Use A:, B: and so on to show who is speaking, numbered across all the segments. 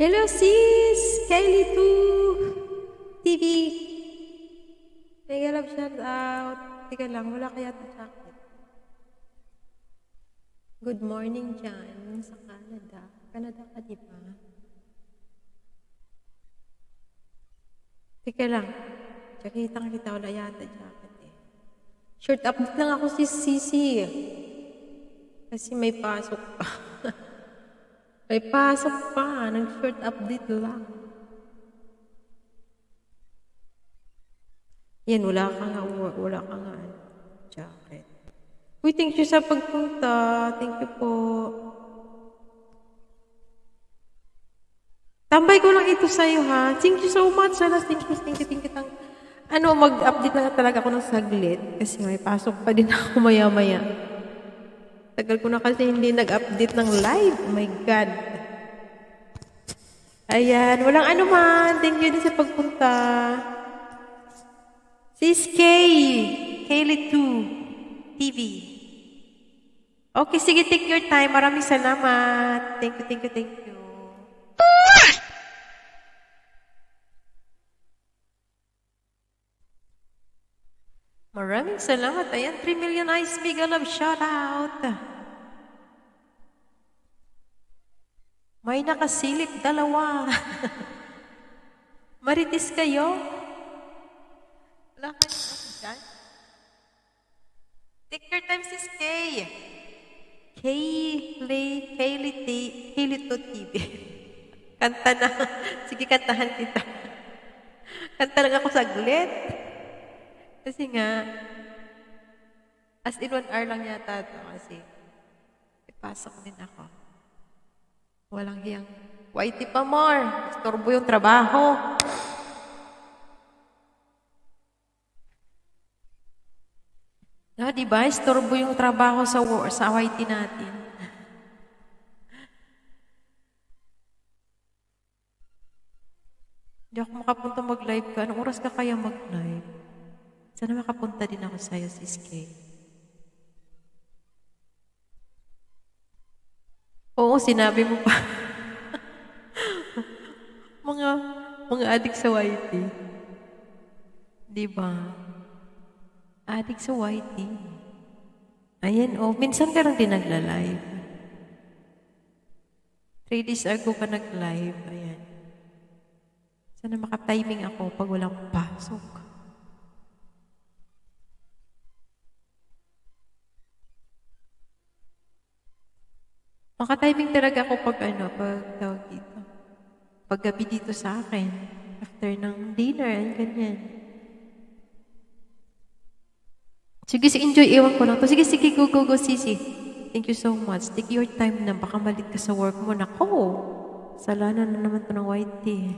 A: Hello sis! Kylie 2 TV. Mega love shout out. Teka lang, wala kaya ito jacket. Good morning dyan sa Canada. Canada ka di ba? Teka lang. Kitang kita wala yata jacket eh. Short up lang ako si Sisi. Kasi may pasok pa. May pasok pa. Nag-short update lang. Yan, wala ka nga jacket. Uy, thank you sa pagpunta. Thank you po. Tambay ko lang ito sa'yo, ha? Thank you so much. Sana, thank you. Mag-update na talaga ako ng saglit. Kasi may pasok pa din ako maya-maya. Tagal ko na kasi hindi nag-update ng live. Oh my God. Ayan, walang anuman. Thank you din sa pagpunta. Sis Kaylee 2 TV. Okay, sige, take your time. Maraming salamat. Thank you. Maraming salamat. Ayan, 3 million eyes. Mega love shout out. May nakasilip, 2. Maritis kayo? Wala ka dyan? Take your time, sis Kay. Kaylee 2 TV. Kanta na. Sige, kantahan kita. Kanta lang ako saglit. Kasi nga, as in 1 hour lang yata ito kasi ipasok din ako. Walang hiyang, whitey pa more. Istorbo yung trabaho. Diba? Istorbo yung trabaho sa whitey natin. Hindi ako makapunta mag-live ka. Anong oras ka kaya mag-live? Sana makapunta din ako sa'yo, sis Kay. Oo, sinabi mo pa. mga adik sa YT. Diba? Adik sa YT. Ayan, minsan ka lang din nagla-live. 3 days ago ka nag-live. Ayan. Sana makatiming ako pag walang pasok. Makatiming talaga ako pag tawag dito. Pag gabi dito sa akin. After ng dinner, ganyan. Sige, enjoy. Ewan ko lang to. Sige, go, sisi. Thank you so much. Take your time na. Baka malit ka sa work mo. Nako! Salana na naman to ng white tea.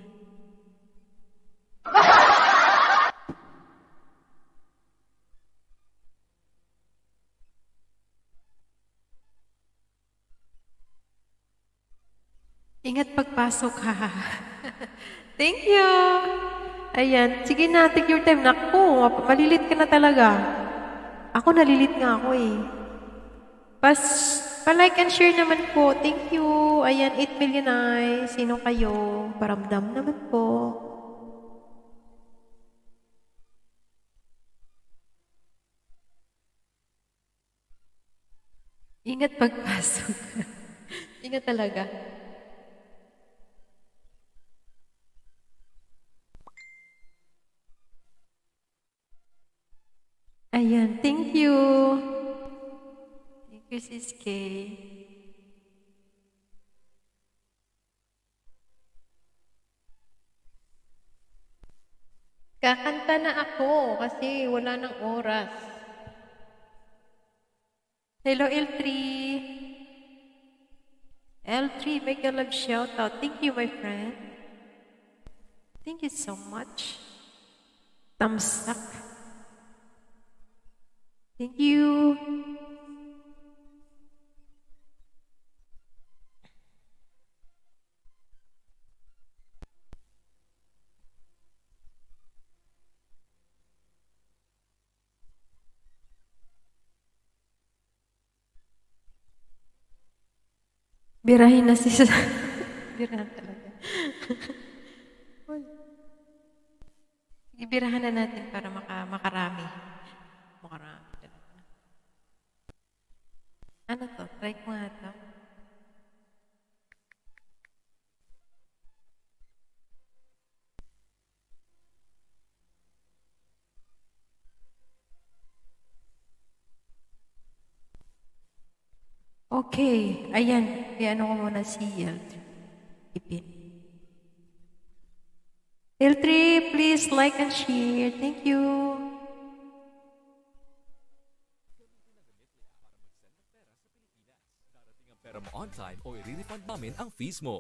A: Ingat pagpasok, ha. Thank you. Ayan. Sige na, take your time. Naku, malilit ka na talaga. Ako, nalilit nga ako eh. Pa-like and share naman po. Thank you. Ayan, 8 million eyes. Sino kayo? Paramdam naman po. Ingat pagpasok. Ingat talaga. Ayan, thank you. Thank you, sis Kay. Kakanta na ako kasi wala nang oras. Hello, L3. L3, make a love shout out. Thank you, my friend. Thank you so much. Thumbs up. Thank you. Birahin na si Birahan talaga. Ibirahan na natin para makarami. Makarami talaga. Ano to? Try ko nga to. Okay. Ayan. Kaya ano ko muna si L3. Ipin. L3, please like and share. Thank you.
B: Pera mo on time o i-refund namin ang fees mo.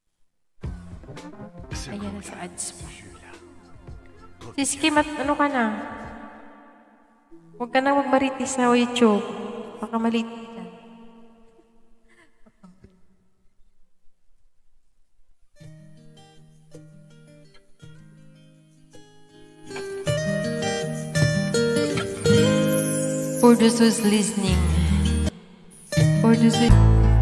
A: Ayan na sa ads mo. Siski, ano ka na? Huwag ka na magmaritis sa YouTube. Baka malitis ka. For those who's listening, for those who...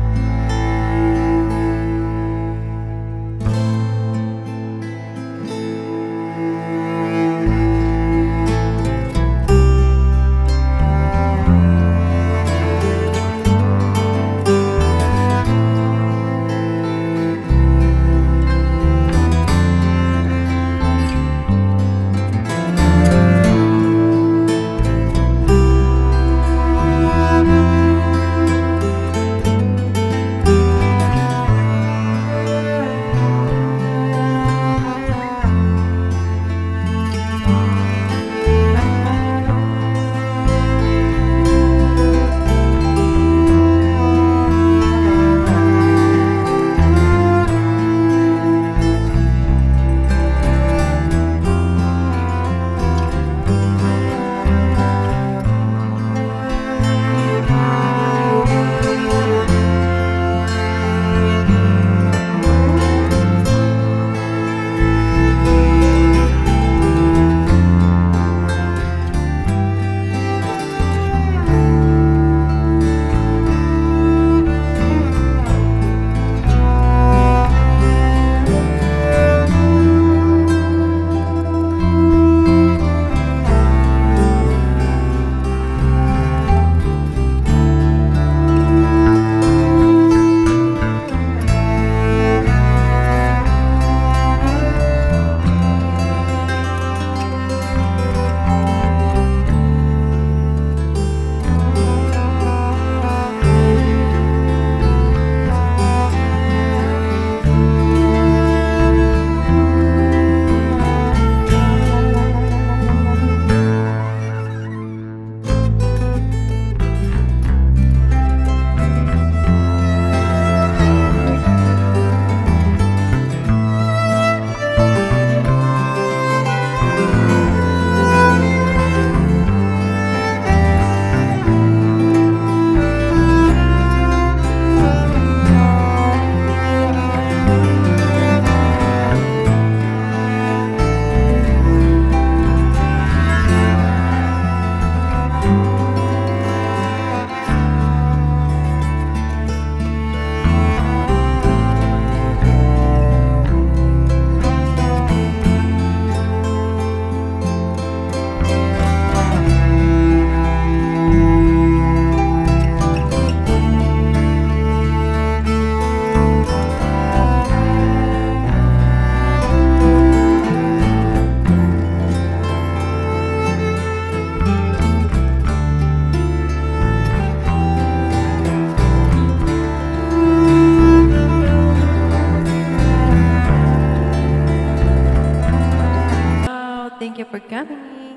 A: Thank you for coming.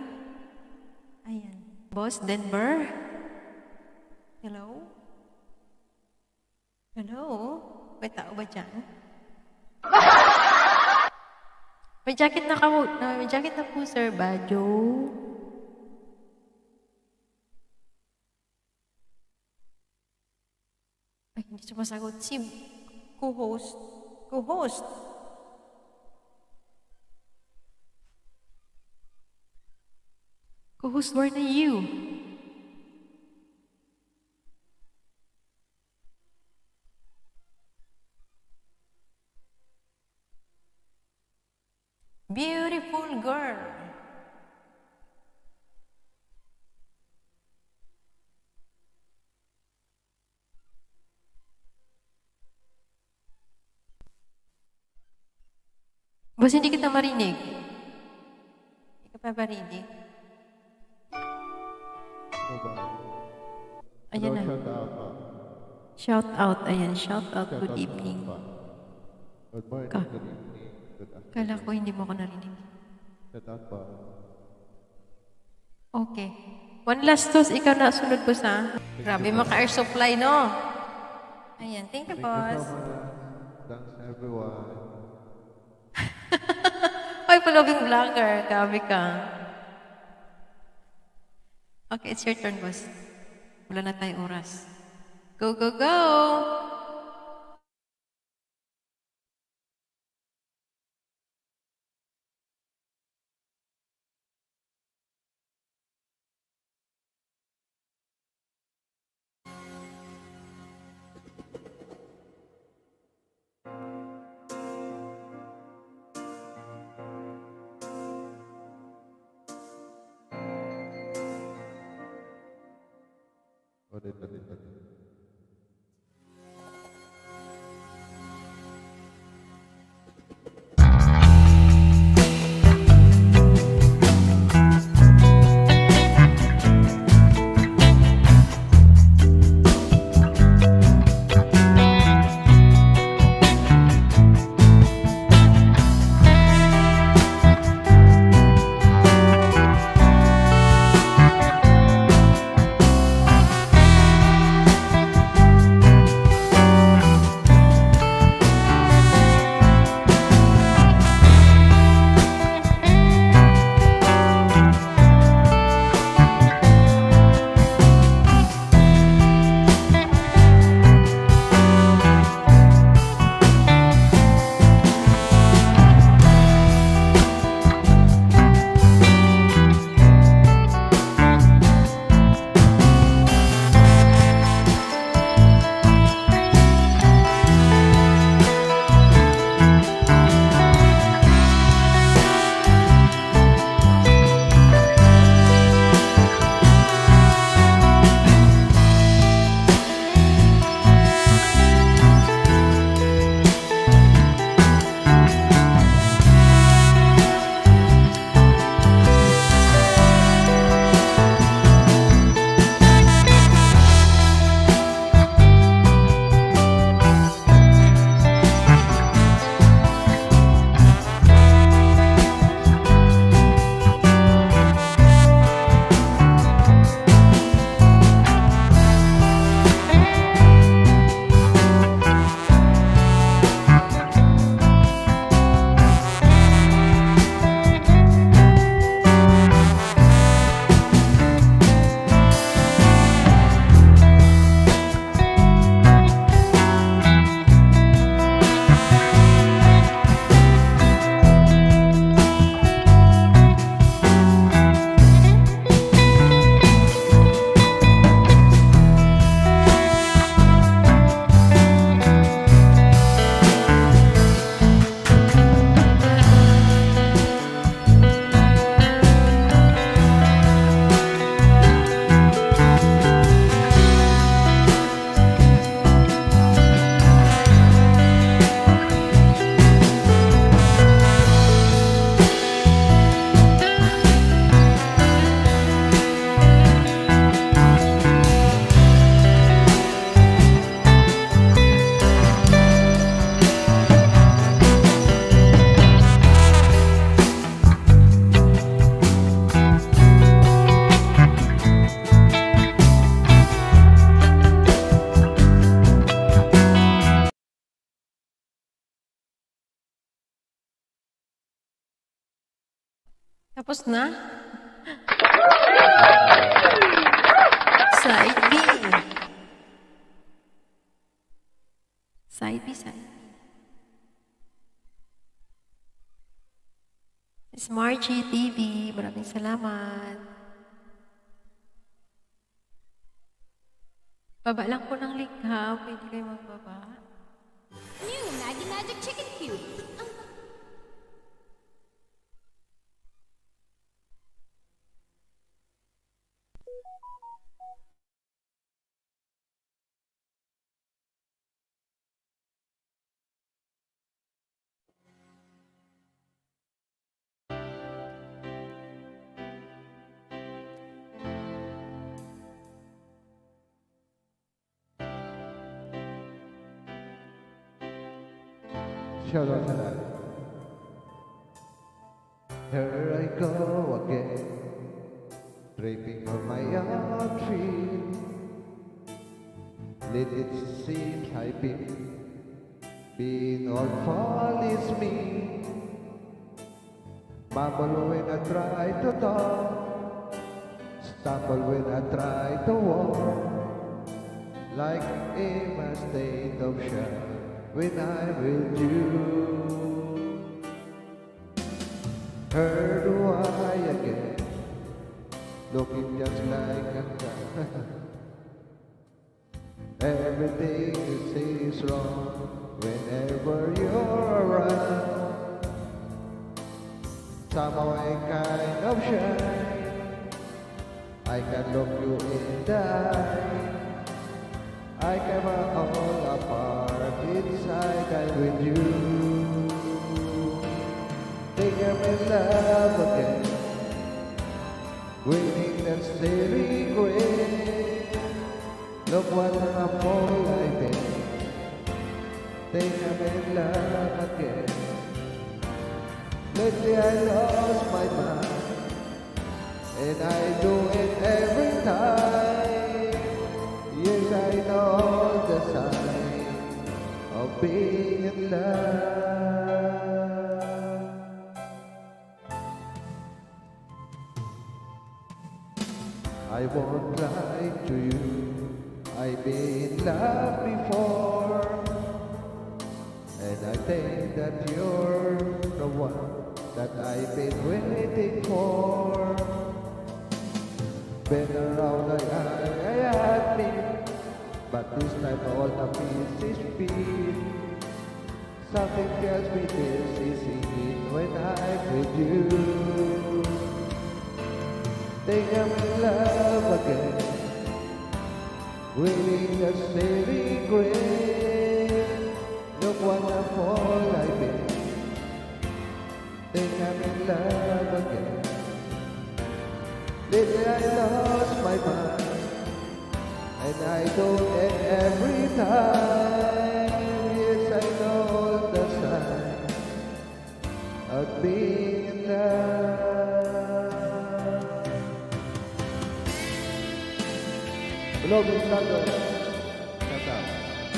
A: Ayan. Boss Denver. Hello? Hello? May tao ba dyan? May jacket na po, Sir Bajo. Ay, hindi sumasagot. Si co-host. Co-host. Co-host, where are you? Beautiful girl. Boss, hindi kita marinig. Hindi ka pa marinig. Ayan na. Shout out. Ayan, shout out. Good evening.
C: Good morning,
A: Ka.
C: good evening, good afternoon.
A: Kala ko hindi mo ako narinig.
C: Shout out po.
A: Okay. One last toast. Ikaw na sunod, boss, ha? Grabe, maka-air supply, no? Ayan. Thank you,
C: Thank you
A: boss.
C: so much. Thanks everyone.
A: Ay, palabing vlogger. Grabe ka. Okay, it's your turn, boss. Wala na tayong oras. Go, go, go!
C: Ulit.
A: Tapos na? Side B. Side B, side B. Miss Margie TV, maraming salamat. Baba lang po ng link ha. Pwede kayo magbaba.
D: New Maggie Magic Chicken Cube.
C: Shout out to that. Here I go again, draping on my own tree. Let it seem I've been all fall is me. Mumble when I try to talk, stumble when I try to walk, like in a state of shock when I'm with you. Heard why again, looking just like a guy. Everything you say is wrong whenever you're around. Somehow I kind of shy, I can look you in the eye. I come all apart inside I'm with you. Think I'm in love again, waiting that steady regret. Look what I'm all I've been. Think I'm in love again. Lately I lost my mind, and I do it every time. Yes, I know the sign of being in love. I won't lie to you, I've been in love before, and I think that you're the one that I've been waiting for. Been around like I had been, but this time all the pieces fit. Something tells me this is it when I'm with you. Think I'm in love again, waiting a steady regret. Look what a fall I've been. Think I'm in love again. Lately I lost my mind, and I do it every time. Yes, I know the sign of being in love. Hello, Miss London. Shut up.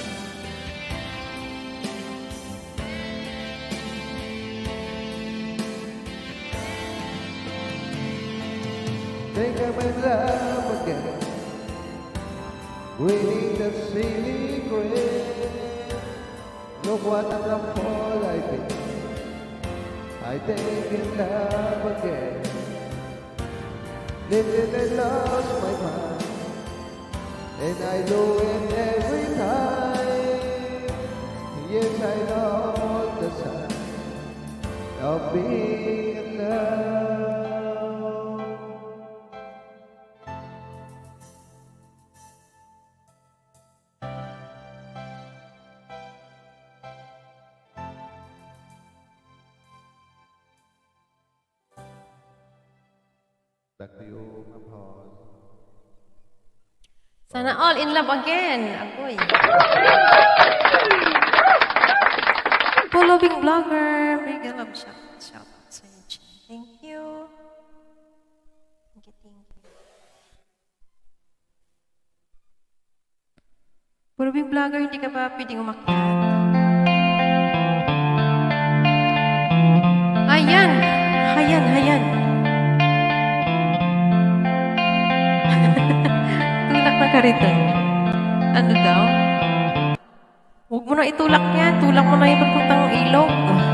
C: Think I'm in love again, waiting the silly grave. Look what a fall I've been. I think in love again. Lately I lost my mind, and I do it every time. Yes, I know the sign of being in love. Back to you, Ma'am Hall.
A: Sana all in love again. Agoy. Following vlogger. Mega love shout out sa inyo. Thank you. Thank you, thank you. Following vlogger, hindi ka ba pwedeng umakyat? Ayan. Hayan, hayan. Tulak na ka rito. Ano daw? Huwag mo na itulak yan. Tulak mo na yung pagpuntang ilog.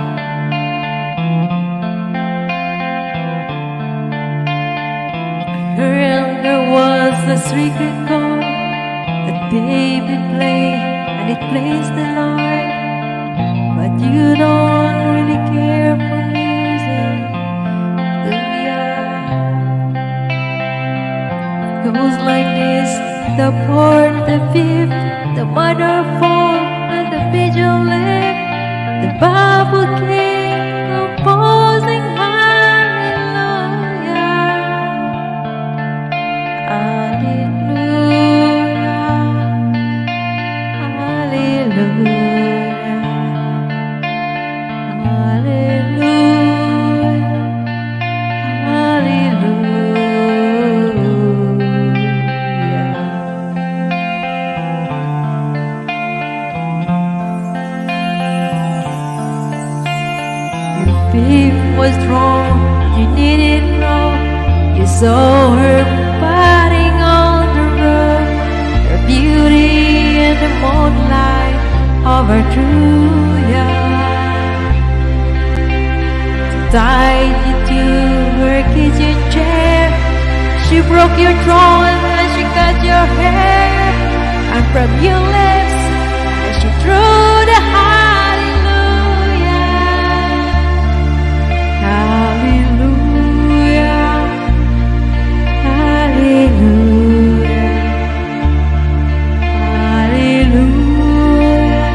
A: I heard there was a secret chord that David played, and it plays the Lord. But you don't really care for music, do ya? Goes like this: the fourth, the fifth, the minor fall, and the major lift. The Bible king composing hallelujah, hallelujah, hallelujah. throne, you didn't know. You saw her fighting on the road, her beauty in the moonlight of her true young. Tied you to her kitchen chair, she broke your throne and she cut your hair, and from your lips and she drew the hallelujah, hallelujah, hallelujah, hallelujah,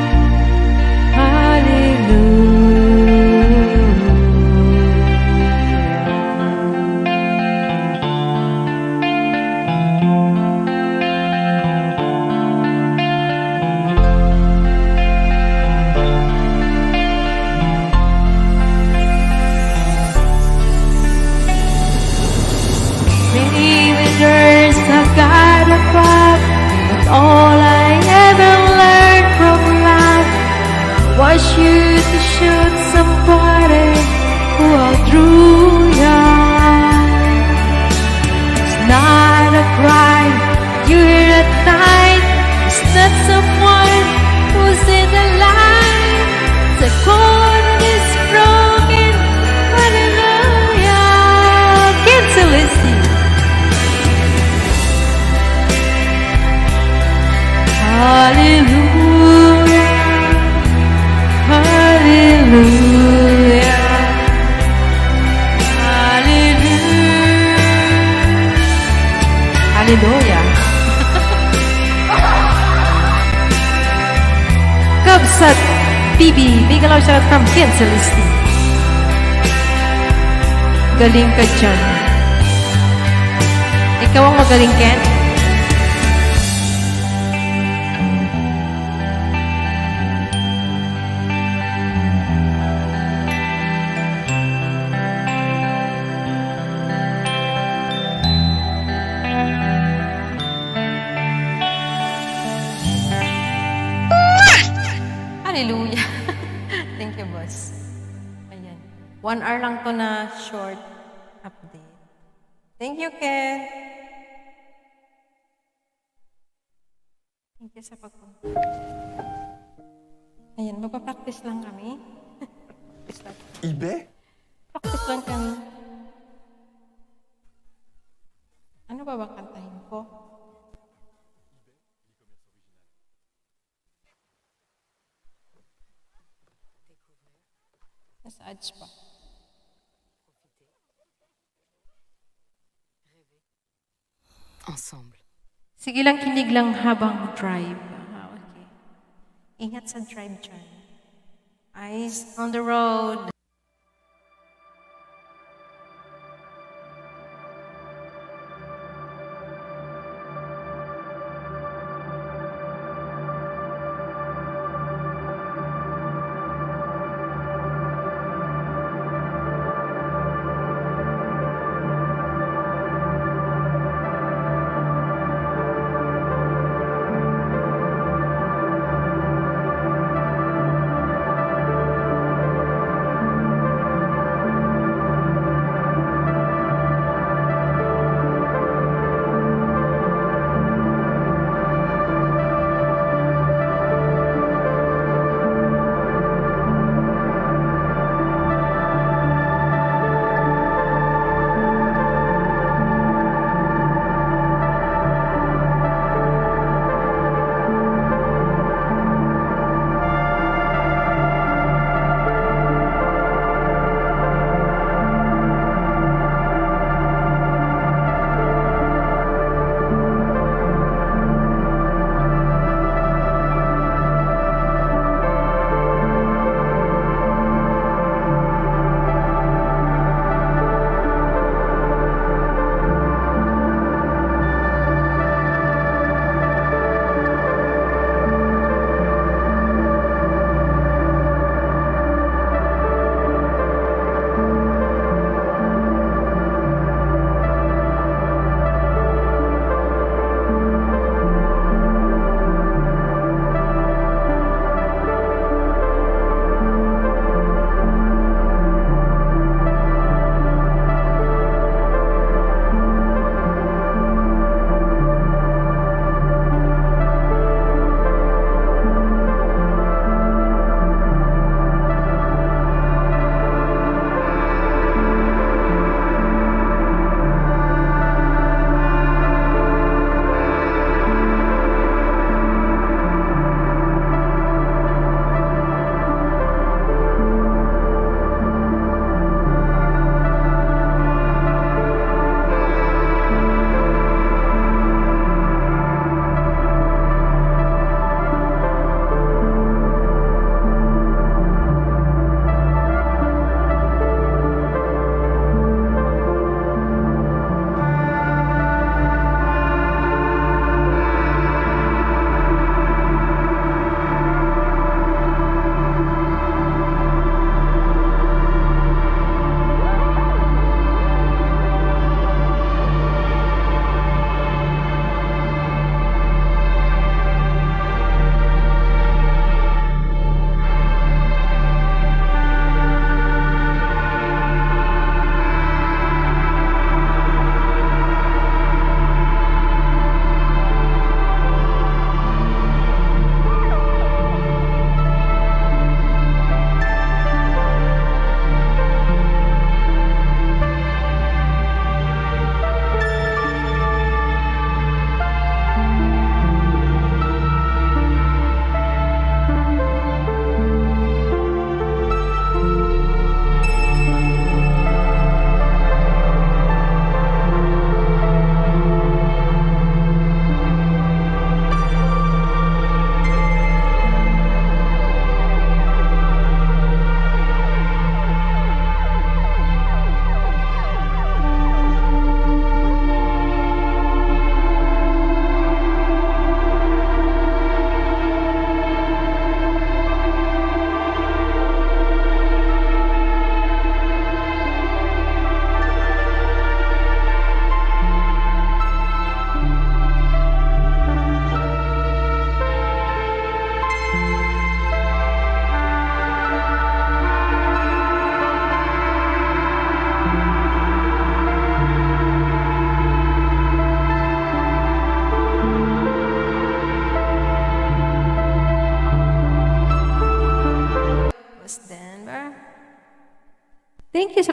A: there's a God above, but all I ever learned from love was you to shoot somebody who outdrew you. It's not a cry you hear at night, it's not someone who's in the line. It's a chord that is broken, hallelujah. Cancel it. Hallelujah, hallelujah, hallelujah, hallelujah. Kabsat TV, bigalaw siya from Ken Celestine. Galing ka dyan. Ikaw ang magaling, Ken? Hallelujah. Thank you, boss. Ayan. 1 hour lang to na short update. Thank you, Ken. Thank you sa pagpunta. Ayan, magpa-practice lang kami. Practice lang.
D: Ibe?
A: Practice lang kami. Ano ba bang kantahin ko? Nasa ads pa.
E: Ensemble.
A: Sige lang, kinig lang habang drive. Okay. Ingat sa drive dyan. Eyes on the road.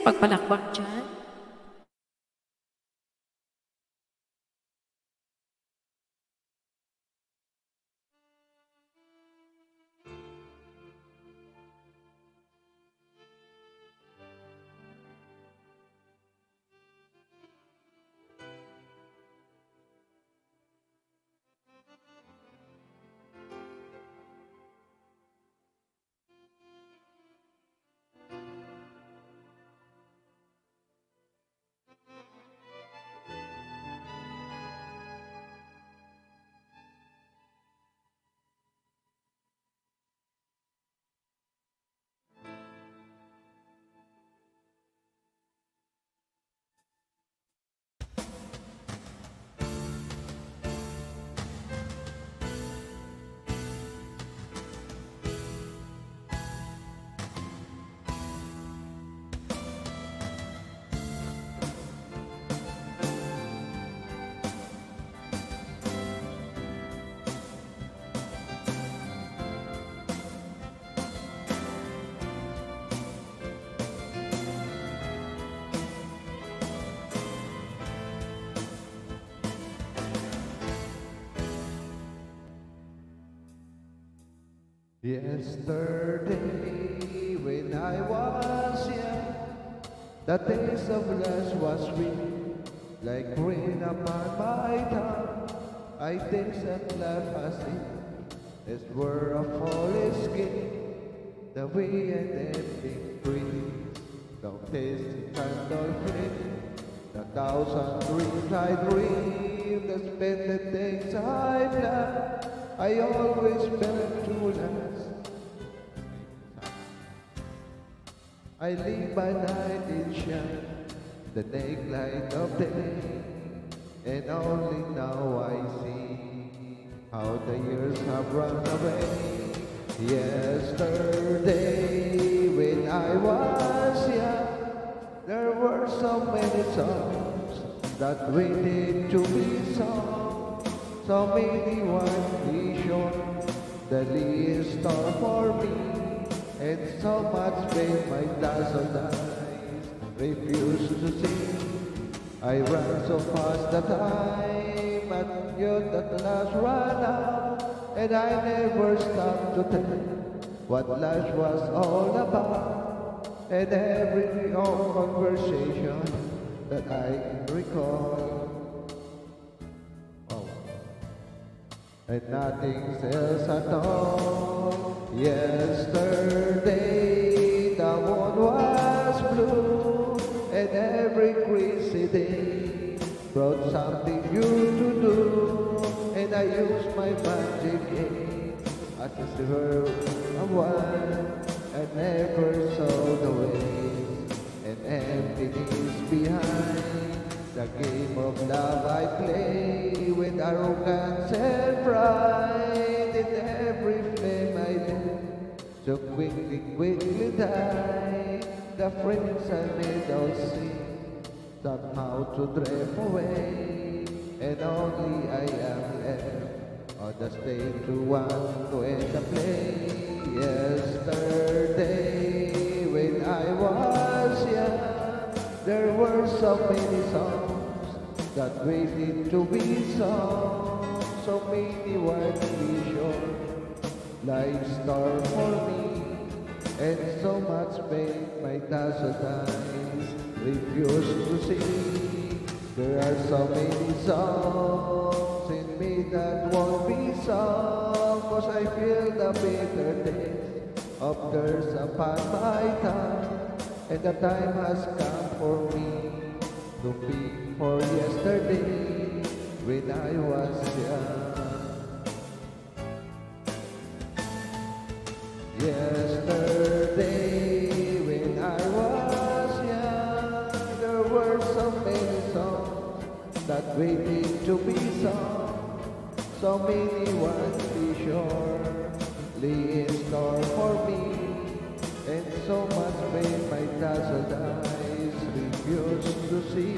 A: pagpalakbak dyan.
C: Yesterday, when I was young, the taste of love was sweet, like rain upon my tongue. I tasted love as it were a falling skin, the way and ending breeze, don't taste the candle flame, the thousand dreams I dreamed, the splendid things I planned. I always felt to last. I live by night in shine, the naked light of day, and only now I see how the years have run away. Yesterday, when I was young, there were so many songs that waited to be sung. So many one vision, the least star for me, and so much pain my dazzled eyes refuse to see. I ran so fast that time, and yet at last ran out, and I never stopped to tell what life was all about, and every old conversation that I can recall. And nothing else at all. Yesterday the moon was blue, and every crazy day brought something new to do. And I used my magic aid as a silver of one, and never saw the ways and emptiness behind. The game of love I play with arrogance and pride. In every flame I lit, so quickly die. The friends I made all seem somehow to drift away, and only I am left on the stage to want to end the play. Yesterday, when I was young, there were so many songs that waited to be sung, so many white visions, like star for me, and so much pain my dazzled eyes refuse to see. There are so many songs in me that won't be sung, 'cause I feel the bitter taste of thirst upon my tongue. And the time has come for me to pick for yesterday when I was young. Yesterday when I was young, there were so many songs that waited to be sung. So many one surely in store for me, and so much pain my dazzled eyes refuse to see.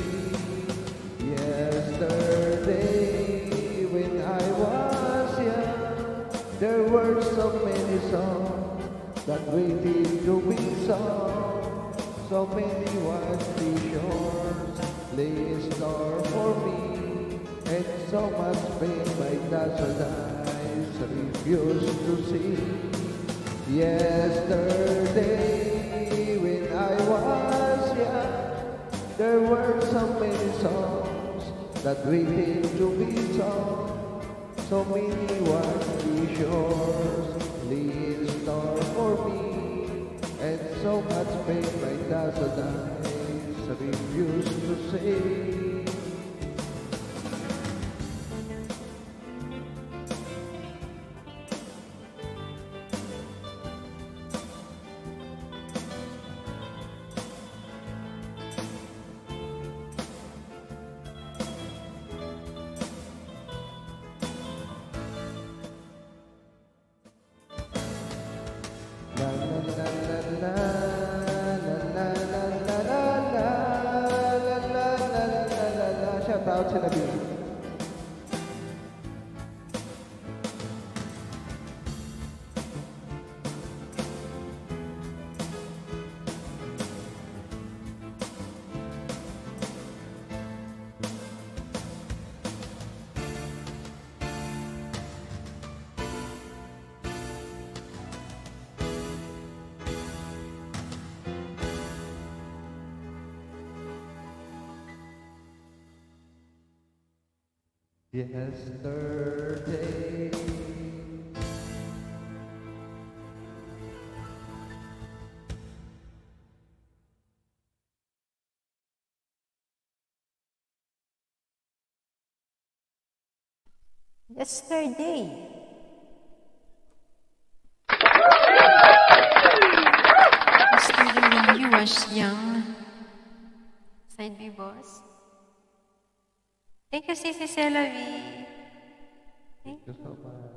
C: Yesterday, when I was young, there were so many songs that waited to be sung. So many wide shores lay in store for me, and so much pain my dazzled eyes refuse to see. Yesterday, when I was young, there were so many songs that waited to be sung. So many wide shores lay in store for me, and so much pain my dazzled eyes refuse to see. La la la la la la la la la la la la. Shout out to the beat. Yesterday,
A: Yesterday. Yesterday when you was young. Side B, boss. Thank you, Sissy Celavi. Thank
C: thank you so much.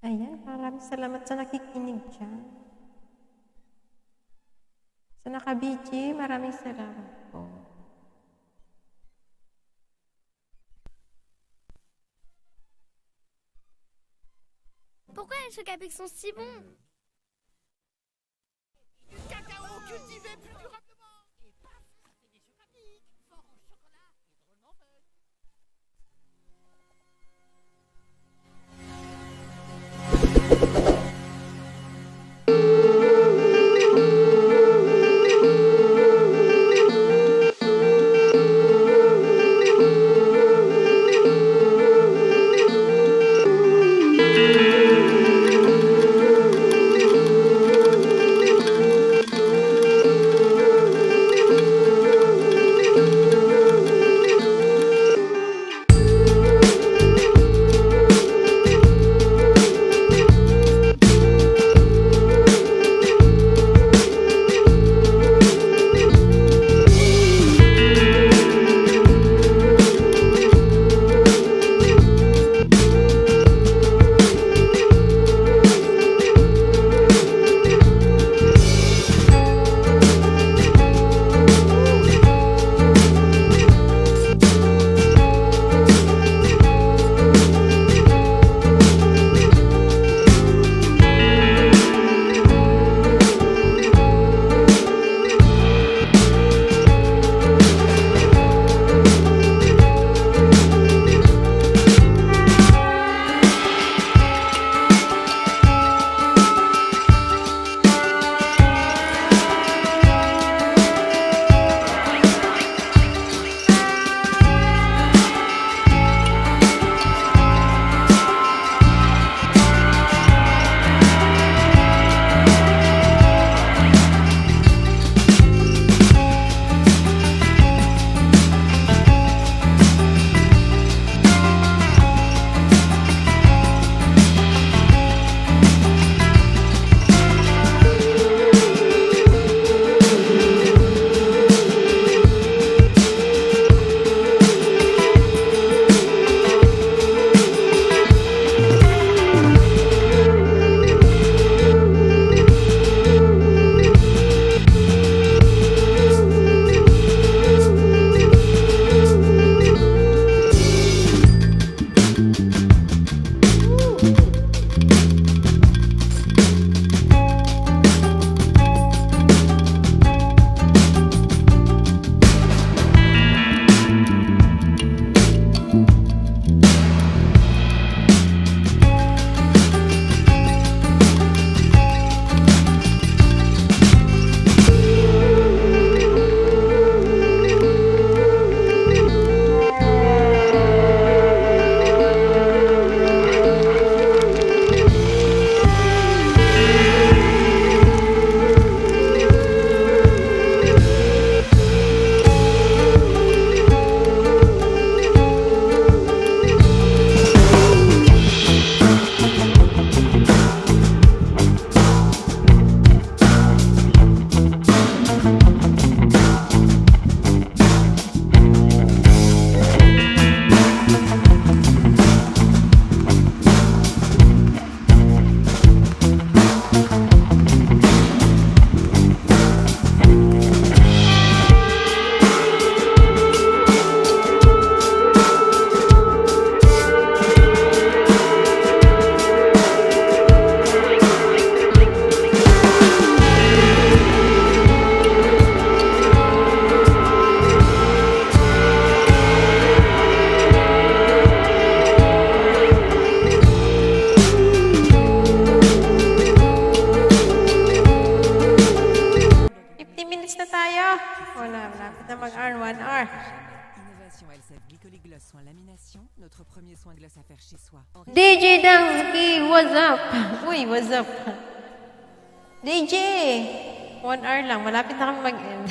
A: Ayan, maraming salamat sa nakikinig dyan. Sa naka-BG, maraming salamat po.
D: Pourquoi les chocs à pic sont si bons?
E: Du cacao cultivé plus durablement. Et paf, ça fait des chocs à pic. Fort en chocolat et drôlement fun.
F: Innovation LCF Glycoligloss soin lamination, notre premier soin glace à faire chez soi.
A: DJ Dansky, what's up? Uy, what's up? DJ! 1 hour lang, malapit na kami mag-end.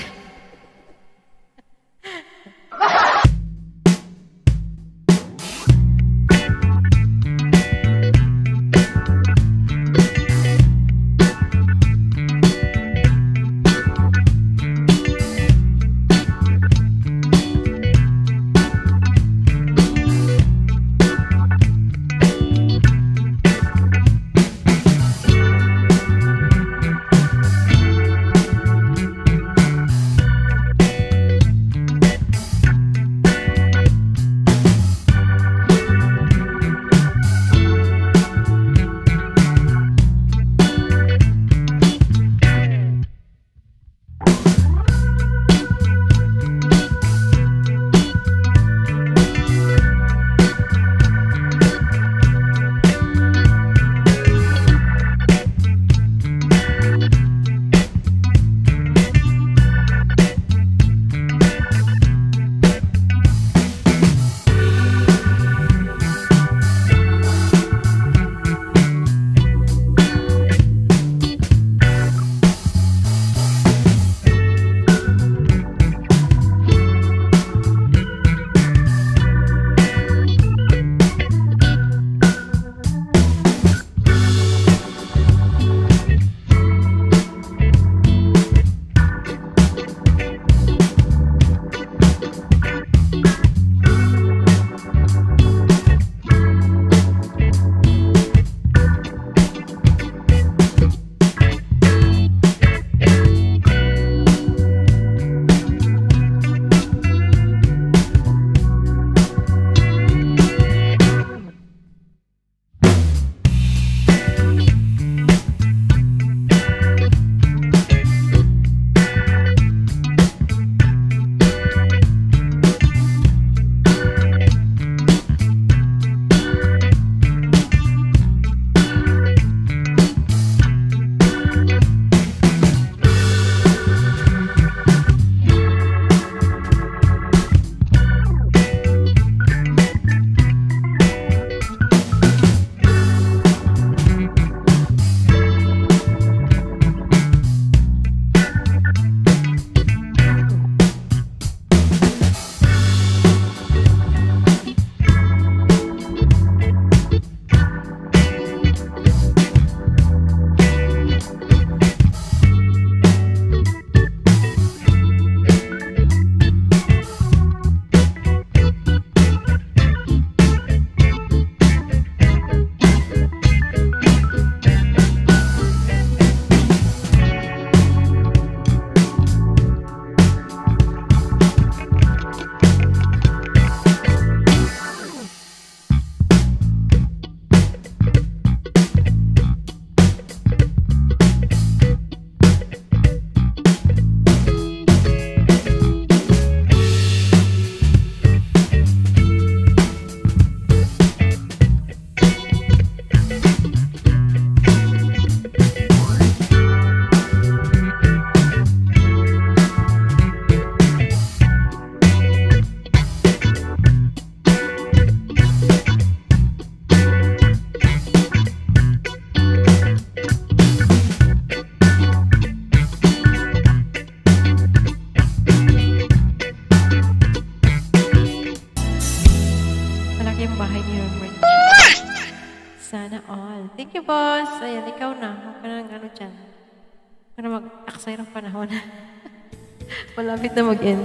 A: malaki yung bahay ni Robert. Sana all. Thank you, boss. Ayan, ikaw na. Huwag ka na ano dyan. Huwag ka na mag-aksay ng panahon. Malapit na mag-end.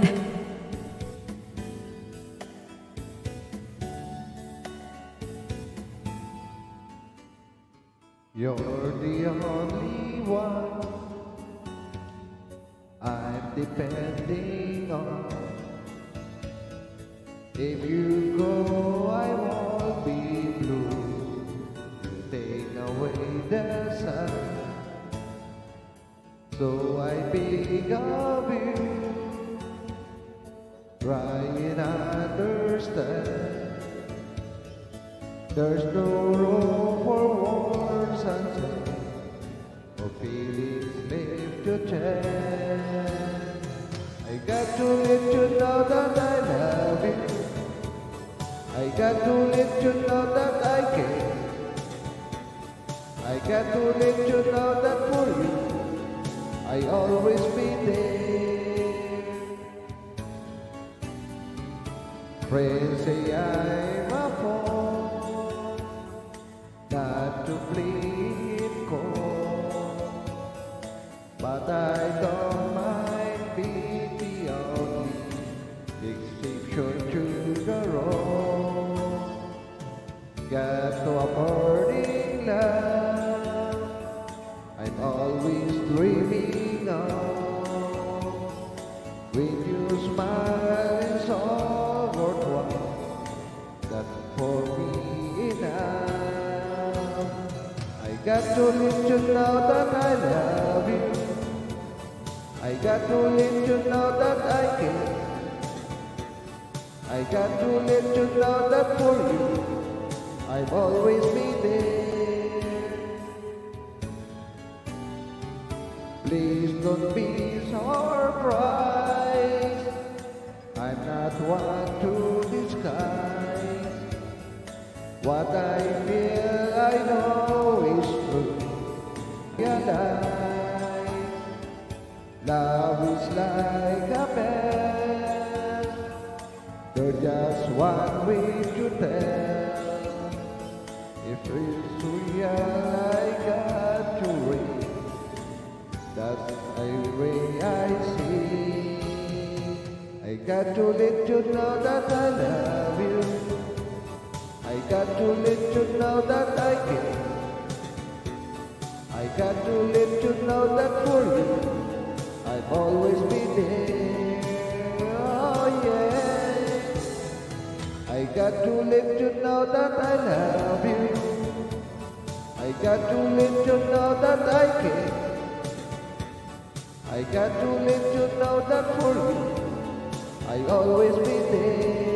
C: You're the only one I'm depending on. If you go, I won't be blue. You take away the sun, so I beg of you, try and understand. There's no room for words unsaid, or feelings left to chance. I got to let you know that I love you. I got to let you know that I care. I got to let you know that for you I always be there. Friends say I'm a fool, not to plead cold, but I don't mind being the only exception to the rule. Got no burning love I'm always dreaming of. When you smile, it's all worthwhile. That's for me enough. I got to let you know that I love you. I got to let you know that I care. I got to let you know that for you I've always been there. Please don't be surprised, I'm not one to disguise. What I feel I know is true. Realize love is like a bell, there's just one way to tell. If it's real, I got to ring. That's the way I see. I got to let you know that I love you. I got to let you know that I care. I got to let you know that for you I've always been there. Oh yeah. I got to let you know that I love you. I got to let you know that I care. I got to let you know that for you I always be there.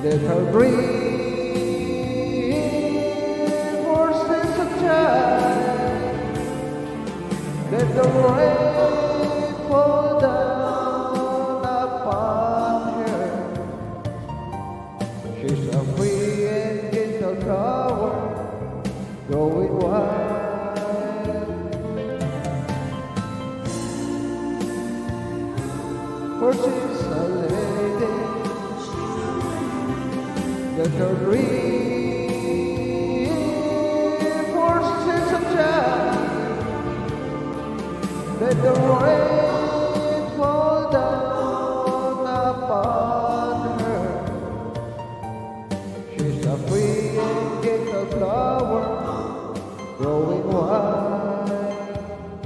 C: Let her breathe for sense of time. Let the rain fall down upon her. She's a free and gentle flower, growing wild. For she's a lady. Let her breathe for sense of time. Let the rain fall down upon her. She's a free and gentle flower, growing wild.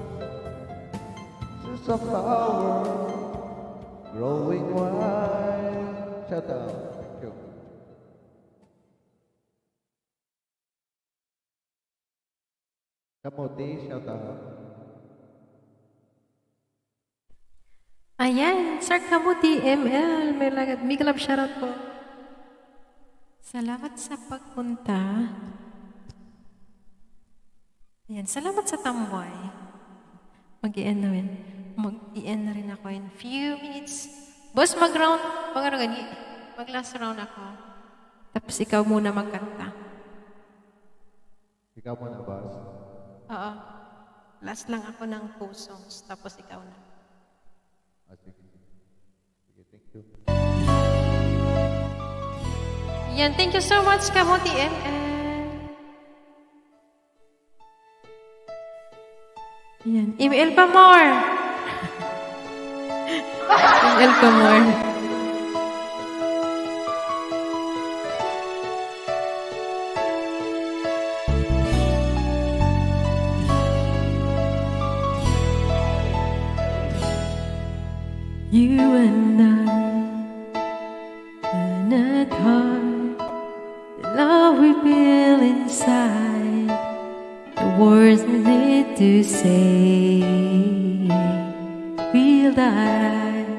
C: She's a flower, growing wild. Shut up. Thank you. Kamuti, shout out.
A: Ayan, Sir Kamuti ML, may kalab shoutout po. Salamat sa pagpunta. Ayan, salamat sa tambay. Mag-i-end na rin ako in few minutes. Boss, mag-round, mag-last round ako. Tapos ikaw muna magkanta.
C: Ikaw mo na, boss.
A: Oo. Last lang ako ng 2 songs, tapos ikaw na.
C: Sige. Sige, thank you.
A: Yan, thank you so much, Kamuti ML. Yan, email pa more. Email pa more. You and I cannot hide the love we feel inside, the words we need to say. Feel that I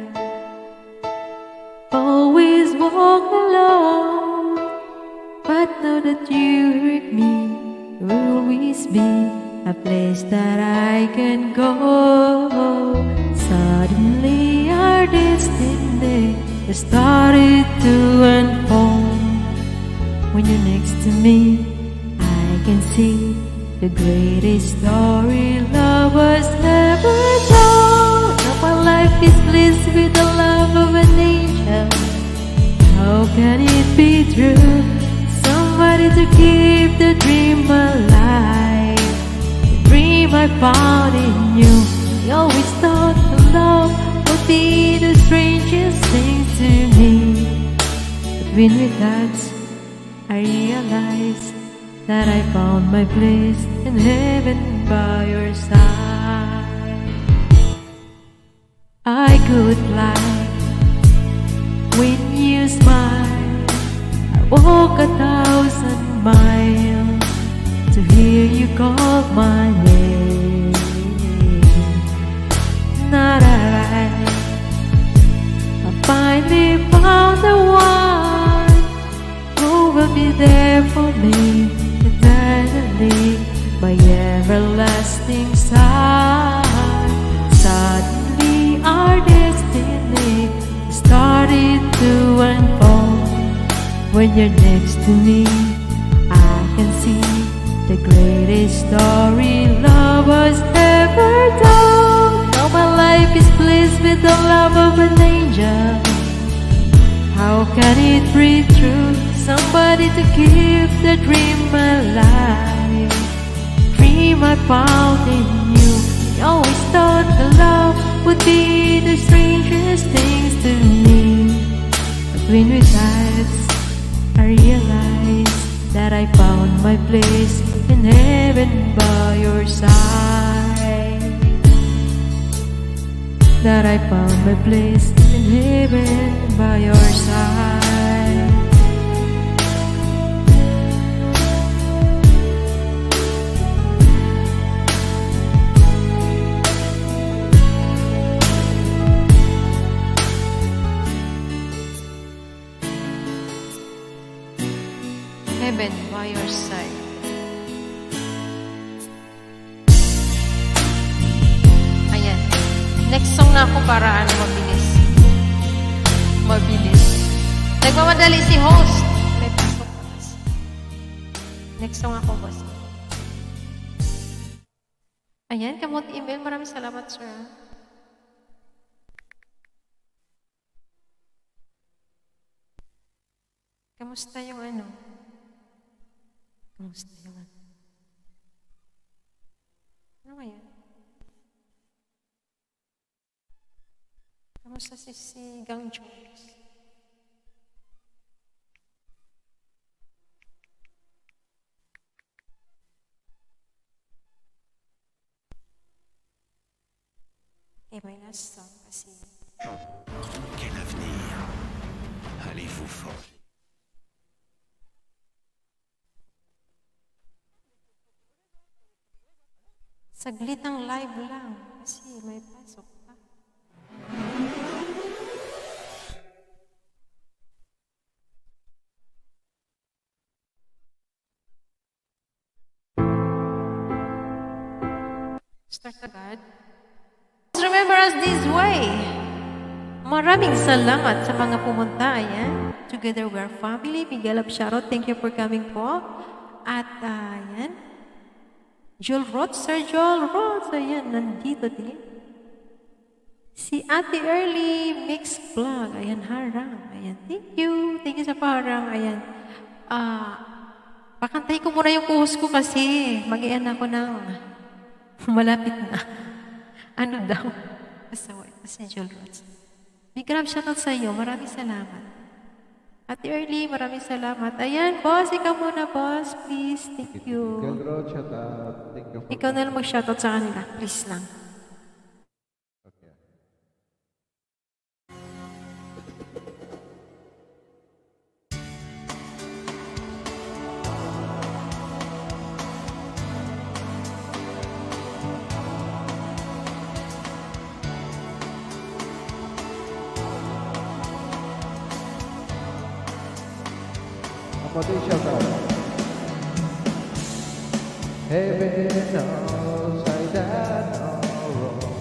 A: always walk alone, but now that you hurt me, there will always be a place that I can go. Suddenly our destiny started to unfold. When you're next to me, I can see the greatest story love was ever told. Now my life is blessed with the love of an angel. How can it be true? Somebody to keep the dream alive, the dream I found in you. I always thought the love would be the strangest thing to me, but when we touched, I realized that I found my place in heaven by your side. I could fly when you smile. I walk 1,000 miles to hear you call my name. Not alright. I finally found the one who will be there for me eternally, my everlasting side. Suddenly our destiny started to unfold. When you're next to me, I can see the greatest story love was ever told. Now my life is blessed with the love of an angel. How can it be true? Somebody to keep the dream alive, dream I found in you. I always thought the love would be the strangest things to me, but when we touched, I realized that I found my place in heaven by your side. That I found my place in heaven by your side. by your side. Ayan. Next song na ako para mabilis. Mabilis. Nagmamadali si host. May pasok. Next song ako, boss. Ayan, kamot email. Maraming salamat, sir. Kamusta yung ano? Kamusta yung ano? Ano ba yan? Kamusta si Gang Jones? Eh, may last song kasi.
G: Quel avenir allez-vous forger?
A: Saglit ang live lang kasi may pasok pa. Start agad. Remember us this way. Maraming salamat sa mga pumunta. Ayan. Together we are family. Miguel Absharo, thank you for coming po. At ayan. Joel Roth, Sir Joel Roth. Ayan, nandito din. Si Ate Early Mix Vlog. Ayan, harang. Ayan, thank you. Thank you sa parang. Ayan. Pakantay ko muna yung kuhos ko kasi mag-ian ako ng malapit na. Ano daw? Basta si Joel Roth. Big grab shoutout sa iyo. Maraming salamat. Ate Early, maraming salamat. Ayan, boss, ikaw muna, boss. Please, thank you.
C: Gilro, shout out. Thank you for
A: Ikaw na lang mag-shoutout sa kanila. Please lang.
C: Okay. Kapatid, shout out. Heaven knows I done all wrong.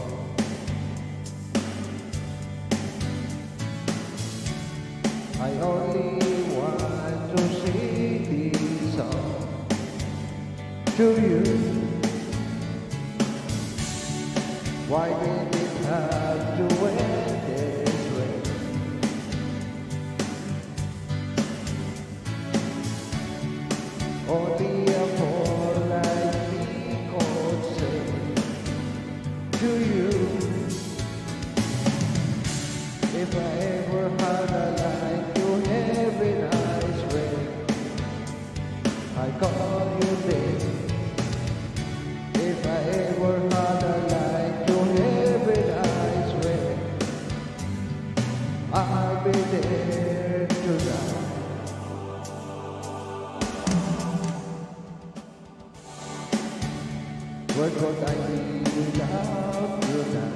C: I only want to sing this song to you. Why did it have to end this way? Only a poor like me could say to you, if I ever had a life to have a nice way, I call you babe. If I ever had a life to have a nice way, I'll be there tonight. What would I be without you now?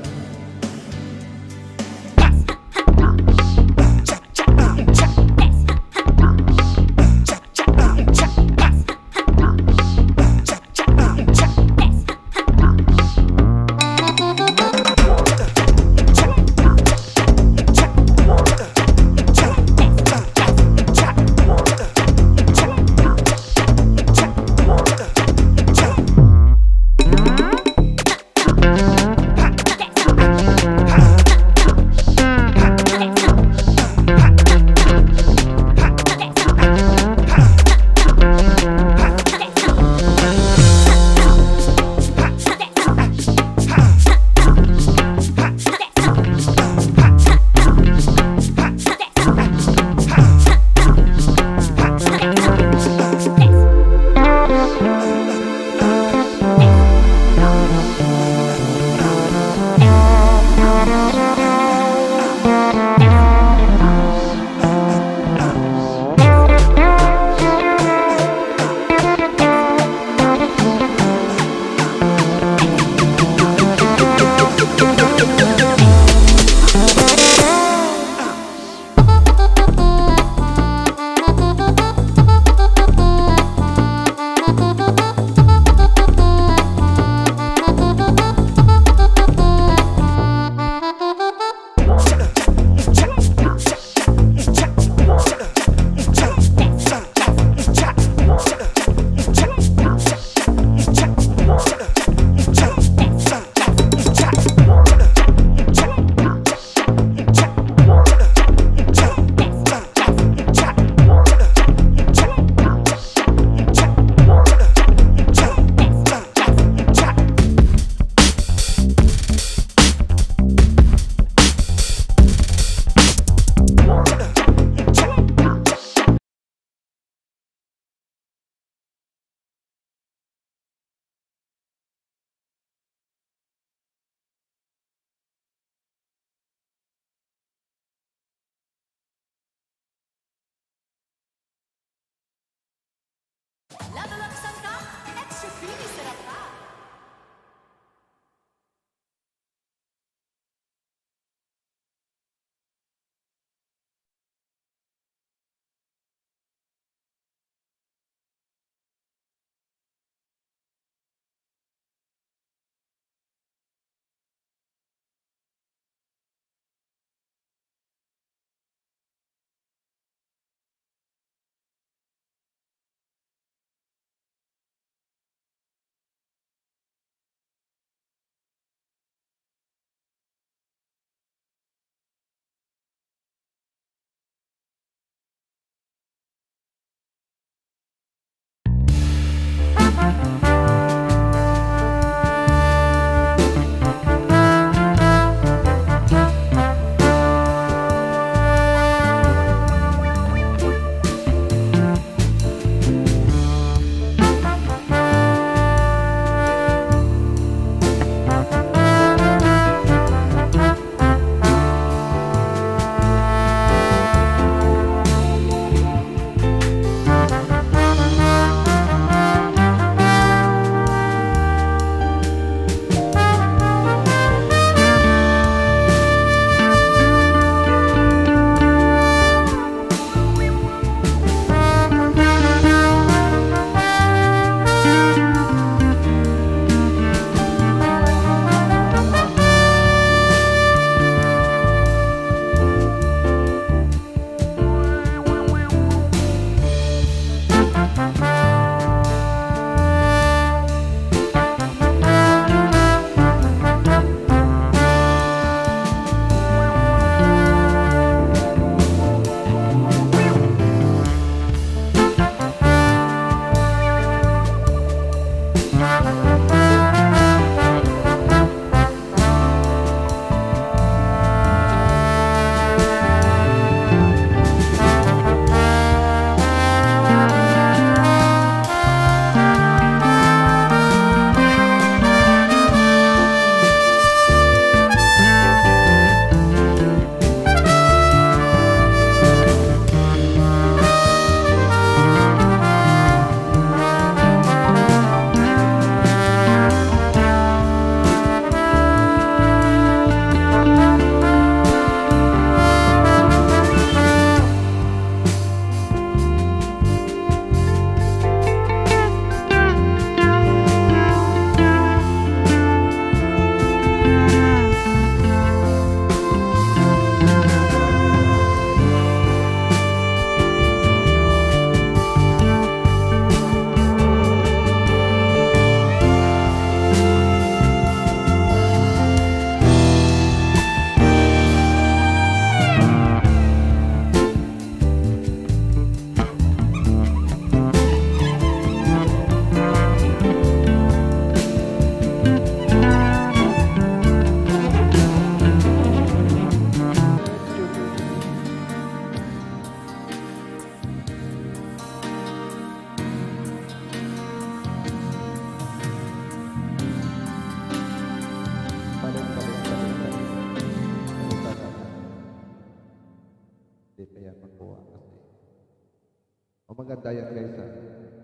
C: Hindi pa yan magkuha kasi. O maganda yan guys ha.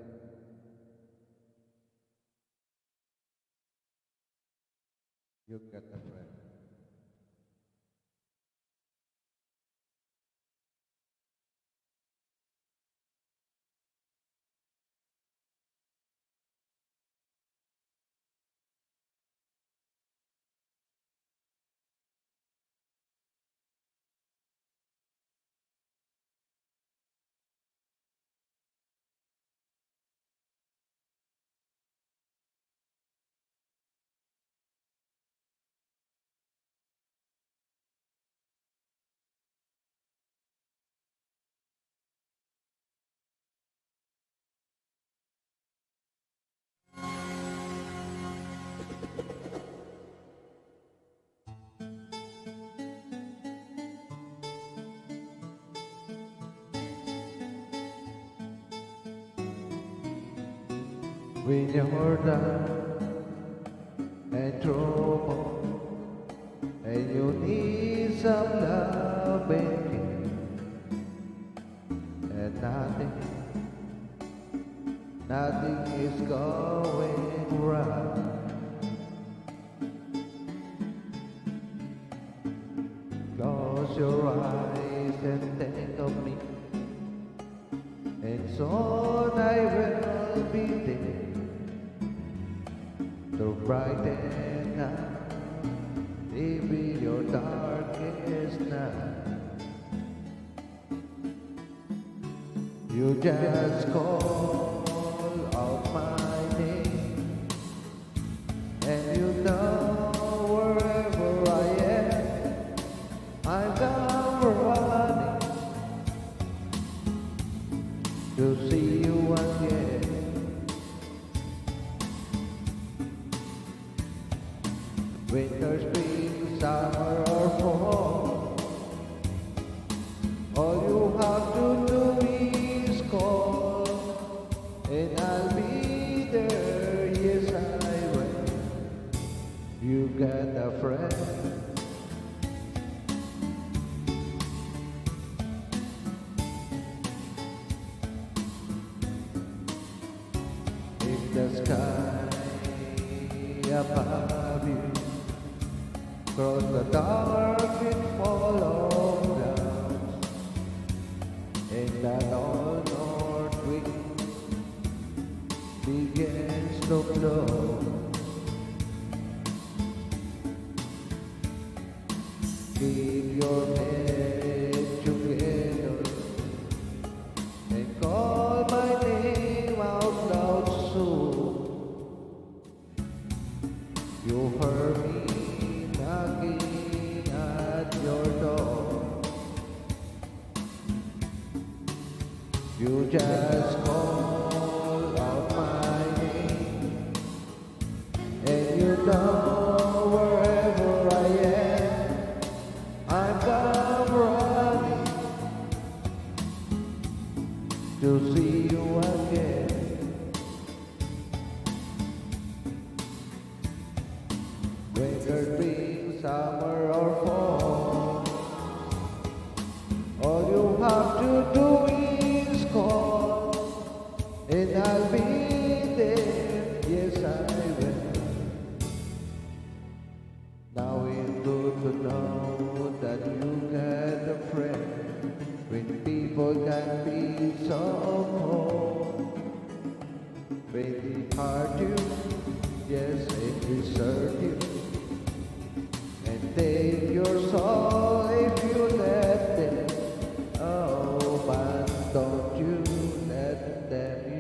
C: You've got a friend. When you're down and trouble and you need some love and care, and nothing is going right. Close your eyes and think of me, and soon I will be there to brighten up even your darkest night. You just call out my name, and you know wherever I am, I'm come running to see you again. Winter, spring, summer or fall, all you have to do is call, and I'll be there, yes I will. You got a friend. If the sky above you cross the dark and follow clouds, and that all north wind begins to blow, keep your head together and call my name out loud soon. You heard me knocking at your door. You just call out my name, and you know wherever I am, I'm come running to see you again. Winter, spring, summer or fall, all you have to do is call, and I'll be there, yes I will. Now it's good to know that you got a friend when people can be so cold. When they hurt you, yes, and desert you, and take your soul if you let them. Oh, but don't you let them.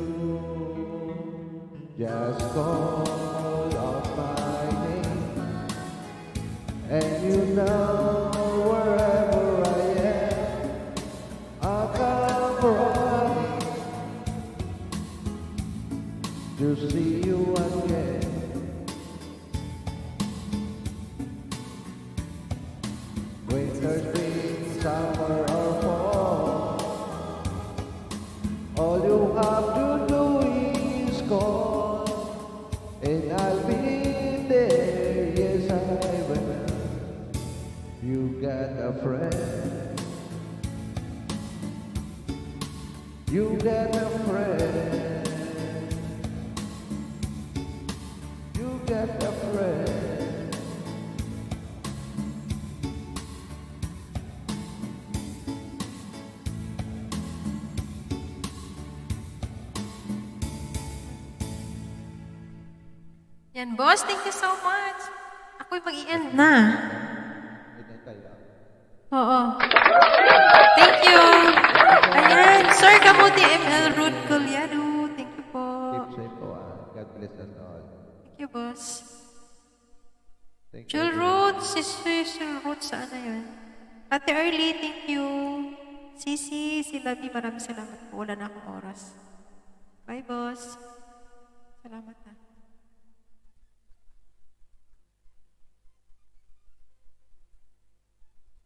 C: You just call out my name, and you know wherever I am, I'll come running to see you again. Winter, spring, summer or fall, all you have to do is call, and I'll be there, yes I will. You got a friend. You get a friend. You get a friend.
A: Yan, boss. Thank you so much. Ako'y mag-i-end na. Oo. Thank you. Ayan. Sir Kamuti ML Ruth Colyado. Thank you po.
C: Keep safe po. God bless us all.
A: Thank you, boss.
C: Thank
A: Jul
C: you.
A: Ruth. Si Ruth, saan na yun? Ate Early, thank you. Sisi, si Labi, maraming salamat po. Wala na akong oras. Bye, boss. Salamat na.